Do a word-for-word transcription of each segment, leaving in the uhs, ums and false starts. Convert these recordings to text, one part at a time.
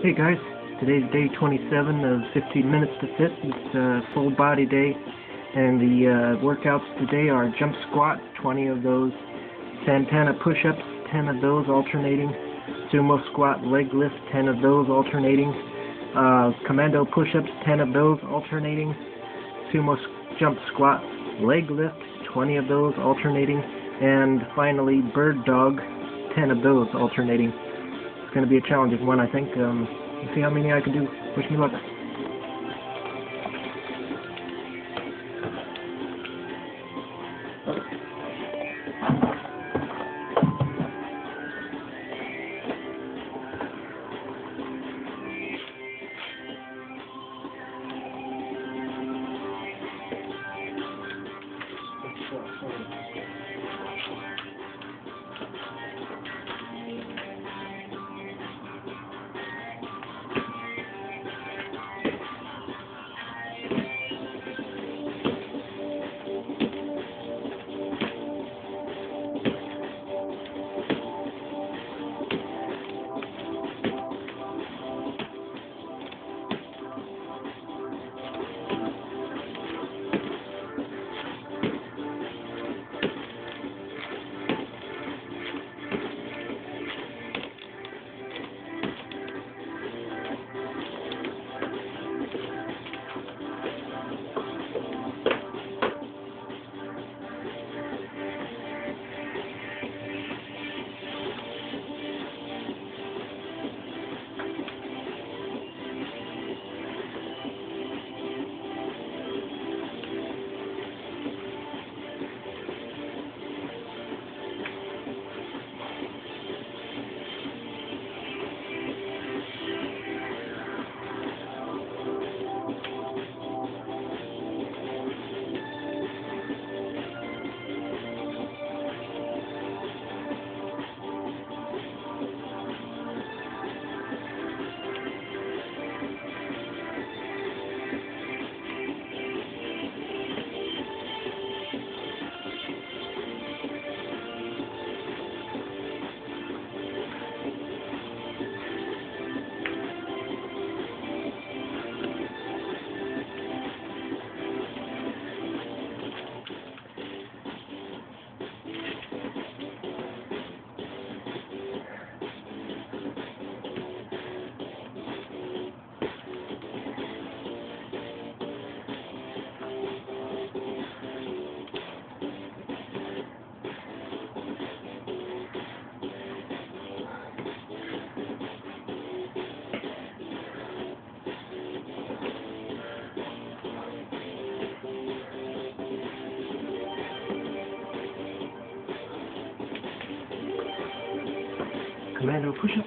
Hey guys, today's day twenty-seven of fifteen minutes to fit. It's a full body day, and the uh, workouts today are jump squat, twenty of those, Santana push-ups, ten of those alternating, sumo squat leg lift, ten of those alternating, uh, commando push-ups, ten of those alternating, sumo jump squat leg lift, twenty of those alternating, and finally bird dog, ten of those alternating. It's going to be a challenging one, I think. Um, we'll see how many I can do. Wish me luck. Commando push-up.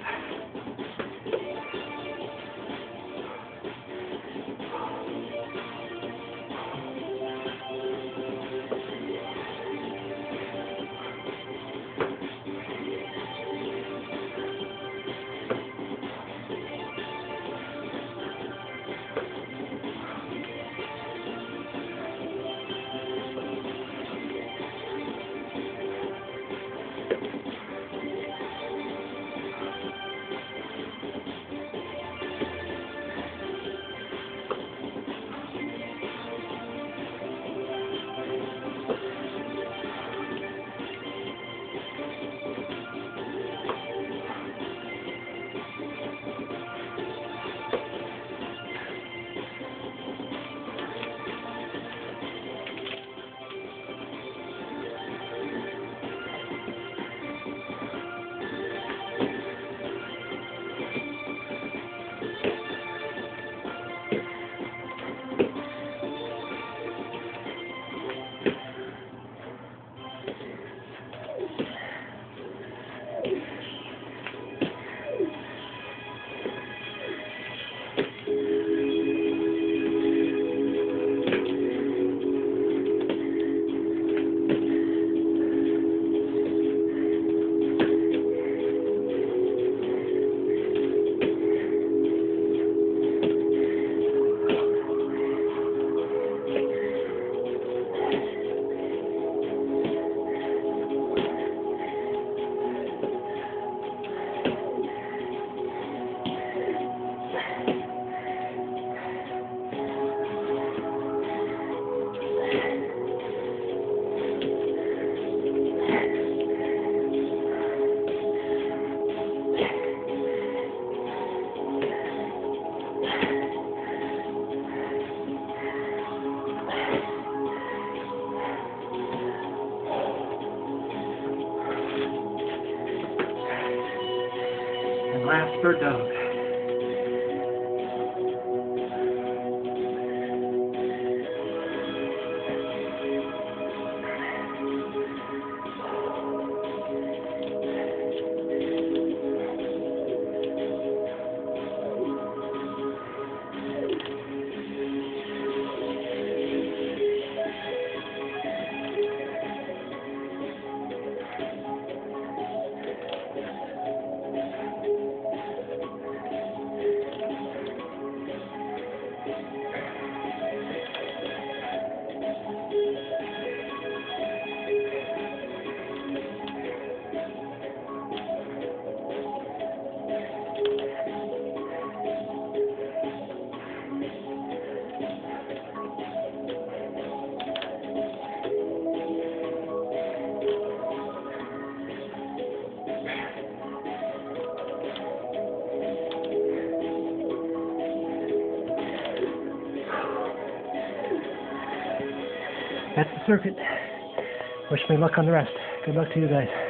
last bird dog. That's the circuit. Wish me luck on the rest. Good luck to you guys.